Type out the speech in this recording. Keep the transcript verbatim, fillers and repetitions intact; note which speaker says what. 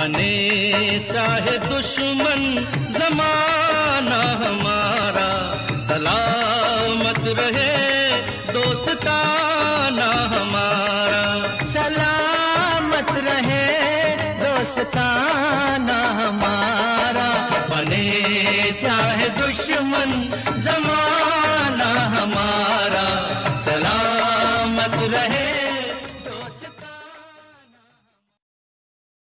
Speaker 1: बने चाहे दुश्मन जमाना हमारा, सलामत रहे दोस्ताना हमारा,
Speaker 2: सलामत रहे दोस्ताना हमारा।
Speaker 1: बने चाहे दुश्मन जमाना हमारा, सलामत रहे